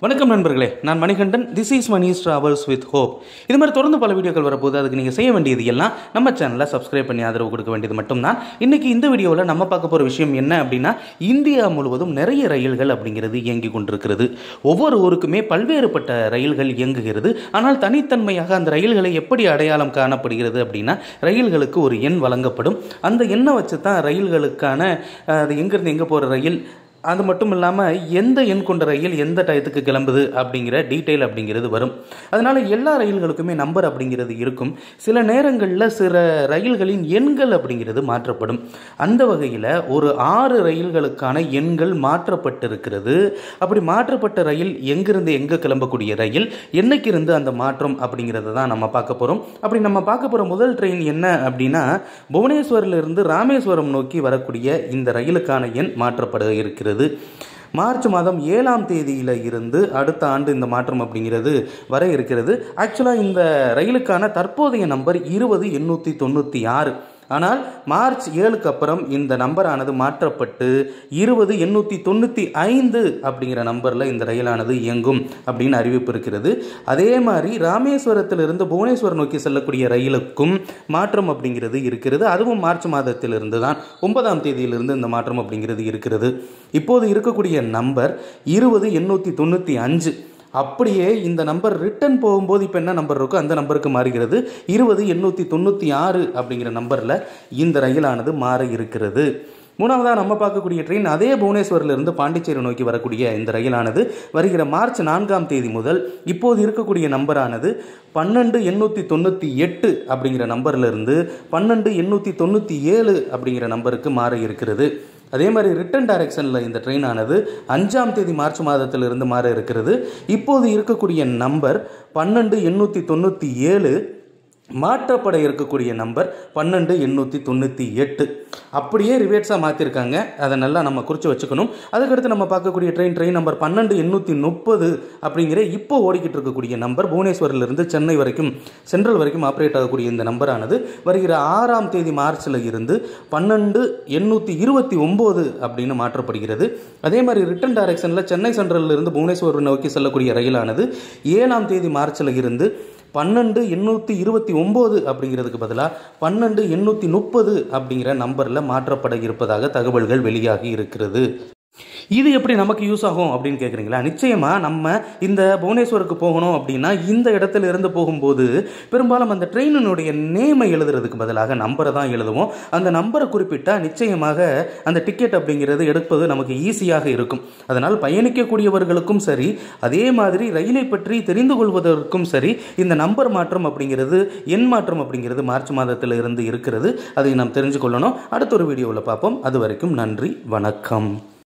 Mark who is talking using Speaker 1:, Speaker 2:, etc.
Speaker 1: வணக்கம் நண்பர்களே, நான் Manikandan. This is Mani's travels with hope. இது மாதிரி தொடர்ந்து பல வீடியோக்கள் வரப்போது. அதுக்கு நீங்கள் செய்ய வேண்டியது எல்லாம் நம்ம சேனலை சப்ஸ்கிரைப் பண்ணி ஆதரவு கொடுக்க வேண்டியது மட்டும்தான். இன்றைக்கி இந்த வீடியோவில் நம்ம பார்க்க போகிற விஷயம் என்ன அப்படின்னா, இந்தியா முழுவதும் நிறைய ரயில்கள் அப்படிங்கிறது இயங்கி கொண்டிருக்கிறது. ஒவ்வொரு ஊருக்குமே பல்வேறுபட்ட ரயில்கள் இயங்குகிறது. ஆனால் தனித்தன்மையாக அந்த ரயில்களை எப்படி அடையாளம் காணப்படுகிறது அப்படின்னா, ரயில்களுக்கு ஒரு எண் வழங்கப்படும். அந்த எண்ணை வச்சு தான் ரயில்களுக்கான அது எங்கேருந்து எங்கே போகிற ரயில், அது மட்டும் இல்லாமல் எந்த எண் கொண்ட ரயில் எந்த டயத்துக்கு கிளம்புது அப்படிங்கிற டீட்டெயில் அப்படிங்கிறது வரும். அதனால் எல்லா ரயில்களுக்குமே நம்பர் அப்படிங்கிறது இருக்கும். சில நேரங்களில் சில ரயில்களின் எண்கள் அப்படிங்கிறது மாற்றப்படும். அந்த வகையில் ஒரு 6 ரயில்களுக்கான எண்கள் மாற்றப்பட்டிருக்கிறது. அப்படி மாற்றப்பட்ட ரயில் எங்கிருந்து எங்கே கிளம்பக்கூடிய ரயில், என்னைக்கு இருந்து அந்த மாற்றம் அப்படிங்கிறத தான் நம்ம பார்க்க போகிறோம். அப்படி நம்ம பார்க்க போகிற முதல் ட்ரெயின் என்ன அப்படின்னா, புவனேஸ்வரிலிருந்து ராமேஸ்வரம் நோக்கி வரக்கூடிய இந்த ரயிலுக்கான எண் மாற்றப்பட இருக்கிறது. மார்ச் மாதம் 7ஆம் தேதியில இருந்து அடுத்த ஆண்டு இந்த மாற்றம் அப்படிங்கிறது வர இருக்கிறது. ஆக்சுவலாக இந்த ரயிலுக்கான தற்போதைய நம்பர் 20896. ஆனால் மார்ச் 7க்கு அப்புறம் இந்த நம்பரானது மாற்றப்பட்டு 20895 அப்படிங்கிற நம்பரில் இந்த ரயிலானது இயங்கும் அப்படின்னு அறிவிப்பு இருக்கிறது. அதே மாதிரி ராமேஸ்வரத்திலிருந்து புவனேஸ்வர் நோக்கி செல்லக்கூடிய ரயிலுக்கும் மாற்றம் அப்படிங்கிறது இருக்கிறது. அதுவும் மார்ச் மாதத்திலிருந்து தான் 9ஆம் தேதியிலிருந்து இந்த மாற்றம் அப்படிங்கிறது இருக்கிறது. இப்போது இருக்கக்கூடிய நம்பர் 20895. அப்படியே இந்த நம்பர் ரிட்டன் போகும்போது இப்போ என்ன நம்பர் இருக்கோ அந்த நம்பருக்கு மாறுகிறது. 20896 அப்படிங்கிற நம்பரில் இந்த ரயிலானது மாற இருக்கிறது. மூணாவதாக நம்ம பார்க்கக்கூடிய ட்ரெயின் அதே புவனேஸ்வரிலிருந்து பாண்டிச்சேரி நோக்கி வரக்கூடிய இந்த ரயிலானது வருகிற மார்ச் 4ஆம் தேதி முதல் இப்போது இருக்கக்கூடிய நம்பரானது 12898 அப்படிங்கிற நம்பர்லேருந்து 12897 அப்படிங்கிற நம்பருக்கு மாற இருக்கிறது. அதே மாதிரி ரிட்டன் டைரக்ஷனில் இந்த ட்ரெயினானது 5ஆம் தேதி மார்ச் மாதத்திலிருந்து மாற இருக்கிறது. இப்போது இருக்கக்கூடிய நம்பர் 12897, மாற்றப்பட இருக்கக்கூடிய நம்பர் 12898. அப்படியே ரிவேர்ஸாக மாற்றிருக்காங்க. அதை நல்லா நம்ம குறித்து வச்சுக்கணும். அதுக்கடுத்து நம்ம பார்க்கக்கூடிய ட்ரெயின் நம்பர் 12830 அப்படிங்கிற இப்போ ஓடிக்கிட்டு இருக்கக்கூடிய நம்பர் புவனேஸ்வரிலிருந்து சென்னை வரைக்கும் சென்ட்ரல் வரைக்கும் ஆப்ரேட் ஆகக்கூடிய இந்த நம்பரானது வருகிற 6ஆம் தேதி மார்ச்சில் இருந்து 12829 அப்படின்னு மாற்றப்படுகிறது. அதே மாதிரி ரிட்டன் டைரக்ஷனில் சென்னை சென்ட்ரலில் இருந்து புவனேஸ்வர் நோக்கி செல்லக்கூடிய ரயிலானது 7ஆம் தேதி மார்ச்சில் இருந்து 12829 அப்படிங்கிறதுக்கு பதிலாக 12830 அப்படிங்கிற நம்பரில் மாற்றப்பட இருப்பதாக தகவல்கள் வெளியாகி இருக்கிறது. இது எப்படி நமக்கு யூஸ் ஆகும் அப்படின்னு கேட்குறீங்களா? நிச்சயமாக நம்ம இந்த புவனேஸ்வருக்கு போகணும் அப்படின்னா இந்த இடத்துல இருந்து போகும்போது பெரும்பாலும் அந்த ட்ரெயினுடைய நேமை எழுதுறதுக்கு பதிலாக நம்பரை தான் எழுதுவோம். அந்த நம்பரை குறிப்பிட்டால் நிச்சயமாக அந்த டிக்கெட் அப்படிங்கிறது எடுப்பது நமக்கு ஈஸியாக இருக்கும். அதனால் பயணிக்கக்கூடியவர்களுக்கும் சரி, அதே மாதிரி ரயிலை பற்றி தெரிந்து கொள்வதற்கும் சரி, இந்த நம்பர் மாற்றம் அப்படிங்கிறது, எண் மாற்றம் அப்படிங்கிறது மார்ச் மாதத்தில் இருந்து இருக்கிறது. அதை நாம் தெரிஞ்சு கொள்ளணும். அடுத்த ஒரு வீடியோவில் பார்ப்போம். அது வரைக்கும் நன்றி, வணக்கம்.